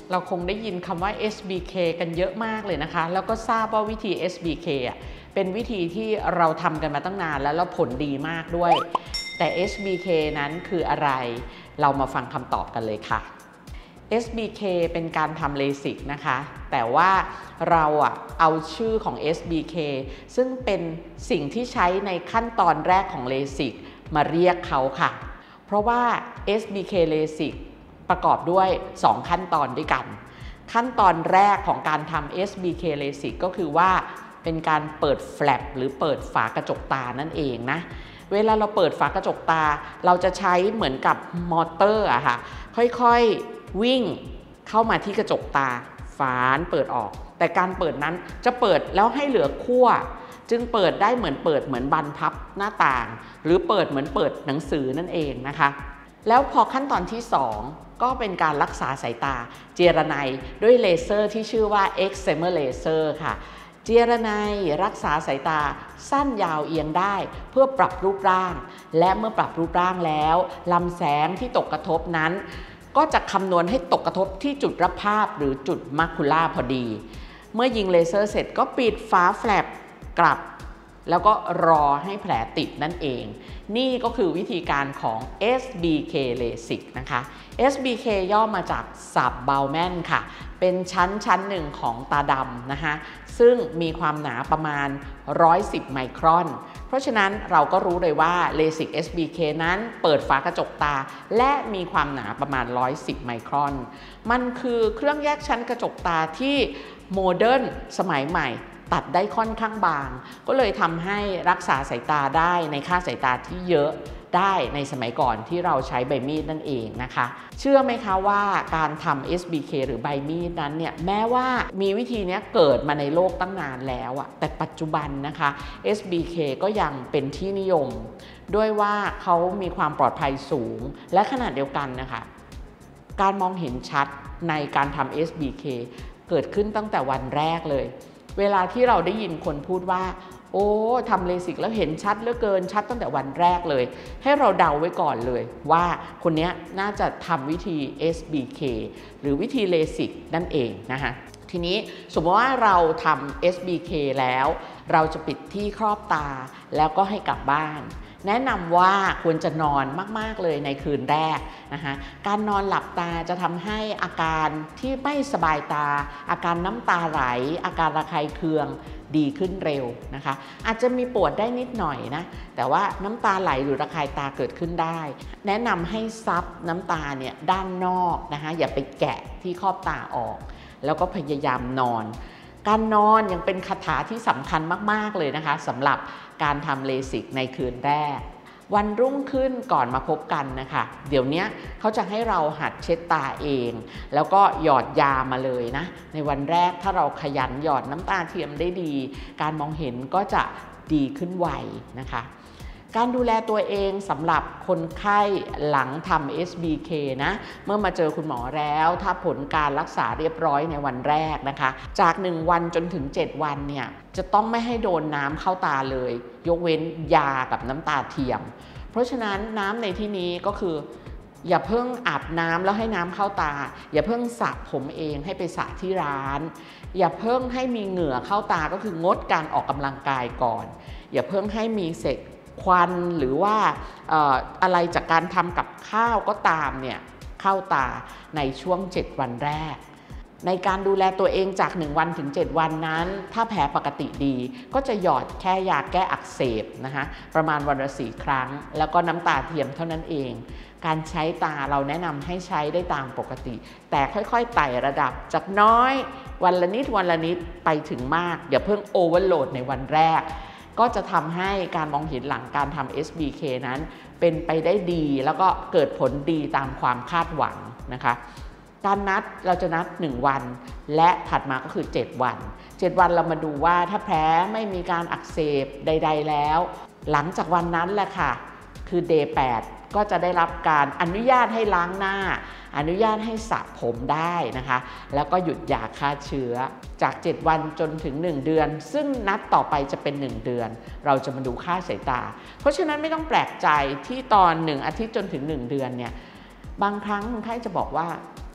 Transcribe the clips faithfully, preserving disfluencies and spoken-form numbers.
เราคงได้ยินคำว่า เอส บี เค กันเยอะมากเลยนะคะแล้วก็ทราบว่าวิธี เอส บี เค อ่ะเป็นวิธีที่เราทำกันมาตั้งนานแล้วแล้วผลดีมากด้วยแต่ เอส บี เค นั้นคืออะไรเรามาฟังคำตอบกันเลยค่ะ เอส บี เค เป็นการทำเลสิกนะคะแต่ว่าเราอ่ะเอาชื่อของ เอส บี เค ซึ่งเป็นสิ่งที่ใช้ในขั้นตอนแรกของเลสิกมาเรียกเขาค่ะเพราะว่า เอส บี เค เลสิกประกอบด้วยสองขั้นตอนด้วยกันขั้นตอนแรกของการทำ เอส บี เค เลสิกก็คือว่าเป็นการเปิดแฟลปหรือเปิดฝากระจกตานั่นเองนะเวลาเราเปิดฝากระจกตาเราจะใช้เหมือนกับมอเตอร์อะค่ะค่อยๆวิ่งเข้ามาที่กระจกตาฝานเปิดออกแต่การเปิดนั้นจะเปิดแล้วให้เหลือขั้วจึงเปิดได้เหมือนเปิดเหมือนบานพับหน้าต่างหรือเปิดเหมือนเปิดหนังสือนั่นเองนะคะแล้วพอขั้นตอนที่สองก็เป็นการรักษาสายตาเจรไนด้วยเลเซอร์ที่ชื่อว่า excimer laser ค่ะเจรไนรักษาสายตาสั้นยาวเอียงได้เพื่อปรับรูปร่างและเมื่อปรับรูปร่างแล้วลำแสงที่ตกกระทบนั้นก็จะคำนวณให้ตกกระทบที่จุดรับภาพหรือจุดมาคูล่าพอดีเมื่อยิงเลเซอร์เสร็จก็ปิดฝาแฟลปกลับแล้วก็รอให้แผลติดนั่นเองนี่ก็คือวิธีการของ เอส บี เค LASIK นะคะ เอส บี เค ย่อมาจากสับเบลแมนค่ะเป็นชั้นชั้นหนึ่งของตาดำนะคะซึ่งมีความหนาประมาณหนึ่งร้อยสิบไมครอนเพราะฉะนั้นเราก็รู้เลยว่า LASIK เอส บี เค นั้นเปิดฝากระจกตาและมีความหนาประมาณหนึ่งร้อยสิบไมครอนมันคือเครื่องแยกชั้นกระจกตาที่โมเดิร์นสมัยใหม่ตัดได้ค่อนข้างบางก็เลยทำให้รักษาสายตาได้ในค่าสายตาที่เยอะได้ในสมัยก่อนที่เราใช้ใบมีดนั่นเองนะคะเชื่อไหมคะว่าการทำ เอส บี เค หรือใบมีดนั้นเนี่ยแม้ว่ามีวิธีนี้เกิดมาในโลกตั้งนานแล้วอะแต่ปัจจุบันนะคะ เอส บี เค ก็ยังเป็นที่นิยมด้วยว่าเขามีความปลอดภัยสูงและขณะเดียวกันนะคะการมองเห็นชัดในการทำ เอส บี เค เกิดขึ้นตั้งแต่วันแรกเลยเวลาที่เราได้ยินคนพูดว่าโอ้ทำเลสิกแล้วเห็นชัดเหลือเกินชัดตั้งแต่วันแรกเลยให้เราเดาไว้ก่อนเลยว่าคนนี้น่าจะทำวิธี เอส บี เค หรือวิธีเลสิกนั่นเองนะคะทีนี้สมมติว่าเราทำ เอส บี เค แล้วเราจะปิดที่ครอบตาแล้วก็ให้กลับบ้านแนะนำว่าควรจะนอนมากๆเลยในคืนแรกนะคะการนอนหลับตาจะทำให้อาการที่ไม่สบายตาอาการน้ำตาไหลอาการระคายเคืองดีขึ้นเร็วนะคะอาจจะมีปวดได้นิดหน่อยนะแต่ว่าน้ำตาไหลหรือระคายตาเกิดขึ้นได้แนะนำให้ซับน้ำตาเนี่ยด้านนอกนะคะอย่าไปแกะที่ครอบตาออกแล้วก็พยายามนอนการนอนยังเป็นคาถาที่สำคัญมากๆเลยนะคะสำหรับการทำเลสิกในคืนแรกวันรุ่งขึ้นก่อนมาพบกันนะคะเดี๋ยวนี้เขาจะให้เราหัดเช็ดตาเองแล้วก็หยอดยามาเลยนะในวันแรกถ้าเราขยันหยอดน้ำตาเทียมได้ดีการมองเห็นก็จะดีขึ้นไวนะคะการดูแลตัวเองสำหรับคนไข้หลังทำ เอส บี เค นะเมื่อมาเจอคุณหมอแล้วถ้าผลการรักษาเรียบร้อยในวันแรกนะคะจากหนึ่งวันจนถึงเจ็ดวันเนี่ยจะต้องไม่ให้โดนน้ำเข้าตาเลยยกเว้นยากับน้ำตาเทียมเพราะฉะนั้นน้ำในที่นี้ก็คืออย่าเพิ่งอาบน้ำแล้วให้น้ำเข้าตาอย่าเพิ่งสระผมเองให้ไปสระที่ร้านอย่าเพิ่งให้มีเหงื่อเข้าตาก็คืองดการออกกำลังกายก่อนอย่าเพิ่งให้มีเศษควันหรือว่า เอ่อ อะไรจากการทำกับข้าวก็ตามเนี่ยเข้าตาในช่วงเจ็ดวันแรกในการดูแลตัวเองจากหนึ่งวันถึงเจ็ดวันนั้นถ้าแผลปกติดีก็จะหยอดแค่ยาแก้อักเสบนะคะประมาณวันละสี่ครั้งแล้วก็น้ำตาเทียมเท่านั้นเองการใช้ตาเราแนะนำให้ใช้ได้ตามปกติแต่ค่อยๆไต่ระดับจากน้อยวันละนิดวันละนิดไปถึงมากอย่าเพิ่งโอเวอร์โหลดในวันแรกก็จะทำให้การมองเห็นหลังการทำ เอส บี เค นั้นเป็นไปได้ดีแล้วก็เกิดผลดีตามความคาดหวังนะคะการนัดเราจะนัดหนึ่งวันและถัดมาก็คือเจ็ดวันเจ็ดวันเรามาดูว่าถ้าแผลไม่มีการอักเสบใดๆแล้วหลังจากวันนั้นแหละค่ะคือ Day แปดก็จะได้รับการอนุญาตให้ล้างหน้าอนุญาตให้สระผมได้นะคะแล้วก็หยุดยาฆ่าเชื้อจากเจ็ดวันจนถึงหนึ่งเดือนซึ่งนัดต่อไปจะเป็นหนึ่งเดือนเราจะมาดูค่าสายตาเพราะฉะนั้นไม่ต้องแปลกใจที่ตอนหนึ่งอาทิตย์จนถึงหนึ่งเดือนเนี่ยบางครั้งคนไข้จะบอกว่า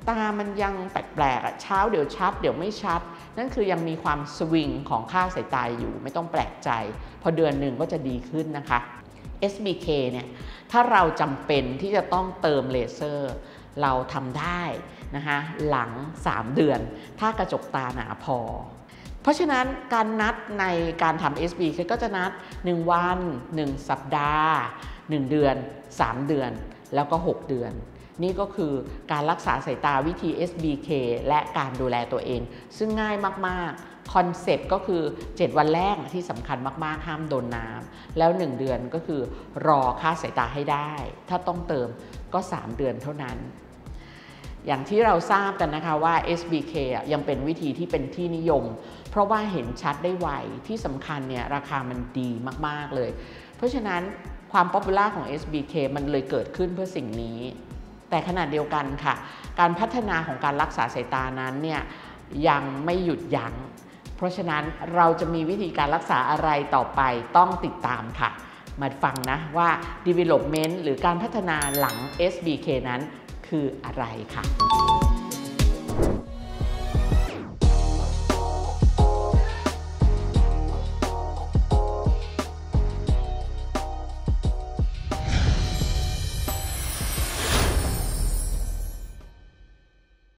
ตามันยังแปลกๆอ่ะเช้าเดี๋ยวชัดเดี๋ยวไม่ชัดนั่นคือยังมีความสวิงของค่าสายตาอยู่ไม่ต้องแปลกใจพอเดือนหนึ่งก็จะดีขึ้นนะคะ เอส บี เค เนี่ยถ้าเราจำเป็นที่จะต้องเติมเลเซอร์เราทำได้นะคะหลังสามเดือนถ้ากระจกตาหนาพอเพราะฉะนั้นการนัดในการทำ เอส บี เค ก็จะนัดหนึ่งวันหนึ่งสัปดาห์หนึ่งเดือนสามเดือนแล้วก็หกเดือนนี่ก็คือการรักษาสายตาวิธี เอส บี เค และการดูแลตัวเองซึ่งง่ายมากๆคอนเซปต์ก็คือเจ็ดวันแรกที่สำคัญมากๆห้ามโดนน้ำแล้วหนึ่งเดือนก็คือรอค่าสายตาให้ได้ถ้าต้องเติมก็สามเดือนเท่านั้นอย่างที่เราทราบกันนะคะว่า เอส บี เค ยังเป็นวิธีที่เป็นที่นิยมเพราะว่าเห็นชัดได้ไวที่สำคัญเนี่ยราคามันดีมากๆเลยเพราะฉะนั้นความป๊อปปูล่าของ เอส บี เค มันเลยเกิดขึ้นเพื่อสิ่งนี้แต่ขณะเดียวกันค่ะการพัฒนาของการรักษาสายตานั้นเนี่ยยังไม่หยุดยั้งเพราะฉะนั้นเราจะมีวิธีการรักษาอะไรต่อไปต้องติดตามค่ะมาฟังนะว่า development หรือการพัฒนาหลัง เอส บี เค นั้นคืออะไรค่ะ